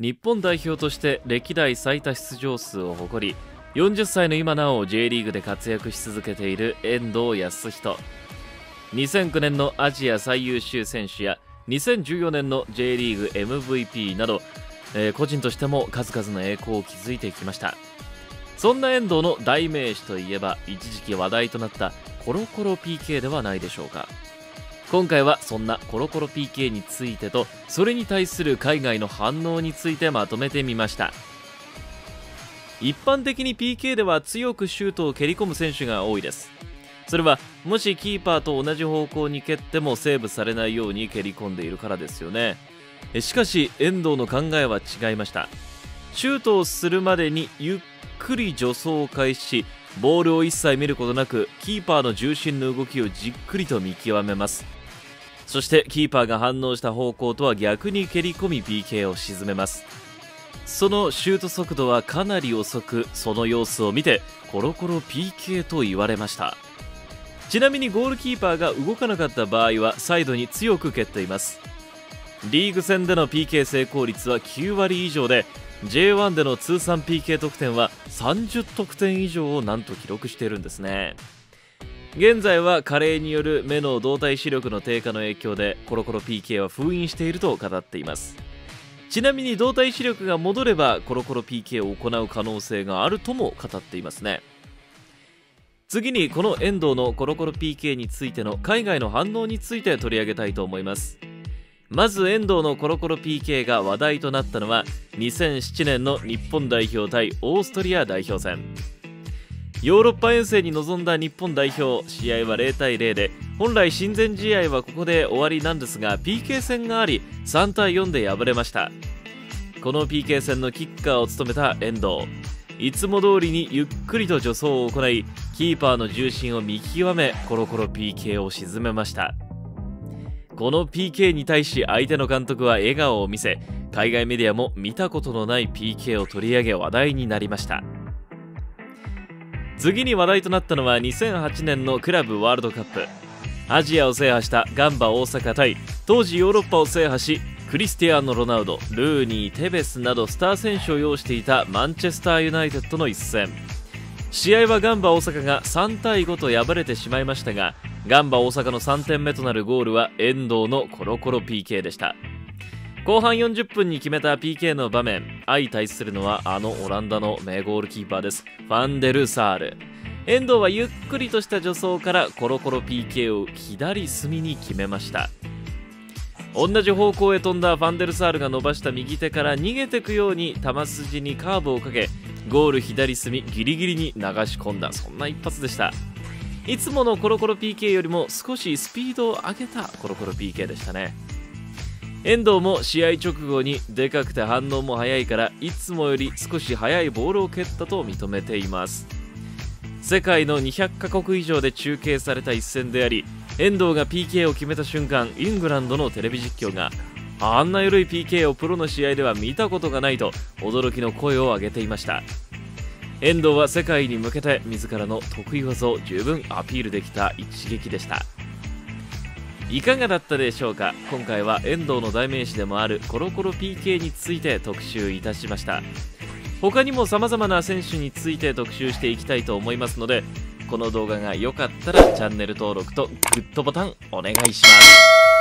日本代表として歴代最多出場数を誇り、40歳の今なお J リーグで活躍し続けている遠藤保仁。2009年のアジア最優秀選手や2014年の J リーグ MVP など、個人としても数々の栄光を築いてきました。そんな遠藤の代名詞といえば、一時期話題となったコロコロ PK ではないでしょうか。今回はそんなコロコロ PK についてと、それに対する海外の反応についてまとめてみました。一般的に PK では強くシュートを蹴り込む選手が多いです。それはもしキーパーと同じ方向に蹴ってもセーブされないように蹴り込んでいるからですよね。しかし遠藤の考えは違いました。シュートをするまでにゆっくり助走を開始し、ボールを一切見ることなくキーパーの重心の動きをじっくりと見極めます。そしてキーパーが反応した方向とは逆に蹴り込み PK を沈めます。そのシュート速度はかなり遅く、その様子を見てコロコロ PK と言われました。ちなみにゴールキーパーが動かなかった場合はサイドに強く蹴っています。リーグ戦での PK 成功率は9割以上で、 J1 での通算 PK 得点は30得点以上をなんと記録しているんですね。現在は加齢による目の動体視力の低下の影響でコロコロ PK は封印していると語っています。ちなみに動体視力が戻ればコロコロ PK を行う可能性があるとも語っていますね。次にこの遠藤のコロコロ PK についての海外の反応について取り上げたいと思います。まず遠藤のコロコロ PK が話題となったのは2007年の日本代表対オーストリア代表戦。ヨーロッパ遠征に臨んだ日本代表、試合は0対0で、本来親善試合はここで終わりなんですが PK 戦があり3対4で敗れました。この PK 戦のキッカーを務めた遠藤、いつも通りにゆっくりと助走を行い、キーパーの重心を見極めコロコロ PK を沈めました。この PK に対し相手の監督は笑顔を見せ、海外メディアも見たことのない PK を取り上げ話題になりました。次に話題となったのは2008年のクラブワールドカップ。アジアを制覇したガンバ大阪対当時ヨーロッパを制覇し、クリスティアーノ・ロナウド、ルーニー、テベスなどスター選手を擁していたマンチェスターユナイテッドの一戦。試合はガンバ大阪が3対5と敗れてしまいましたが、ガンバ大阪の3点目となるゴールは遠藤のコロコロ PK でした。後半40分に決めた PK の場面、相対するのはあのオランダの名ゴールキーパーです、ファンデルサール。遠藤はゆっくりとした助走からコロコロ PK を左隅に決めました。同じ方向へ飛んだファンデルサールが伸ばした右手から逃げてくように球筋にカーブをかけ、ゴール左隅ギリギリに流し込んだ、そんな一発でした。いつものコロコロ PK よりも少しスピードを上げたコロコロ PK でしたね。遠藤も試合直後にでかくて反応も速いから、いつもより少し速いボールを蹴ったと認めています。世界の200カ国以上で中継された一戦であり、遠藤が PK を決めた瞬間、イングランドのテレビ実況があんな緩い PK をプロの試合では見たことがないと驚きの声を上げていました。遠藤は世界に向けて自らの得意技を十分アピールできた一撃でした。いかがだったでしょうか。今回は遠藤の代名詞でもあるコロコロ PK について特集いたしました。他にも様々な選手について特集していきたいと思いますので、この動画が良かったらチャンネル登録とグッドボタンお願いします。